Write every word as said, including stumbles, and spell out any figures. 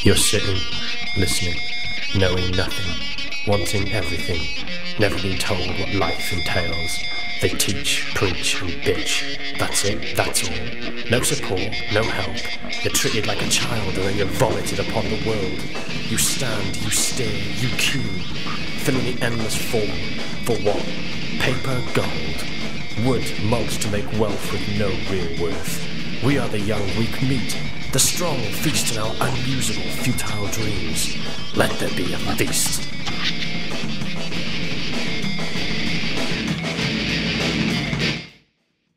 You're sitting, listening, knowing nothing, wanting everything, never been told what life entails. They teach, preach and bitch. That's it, that's all. No support, no help. You're treated like a child and then you're vomited upon the world. You stand, you stare, you queue, filling the endless form. For what? Paper, gold. Wood, mugs to make wealth with no real worth. We are the young, weak meat. The strong feast on our unusable, futile dreams. Let there be a feast.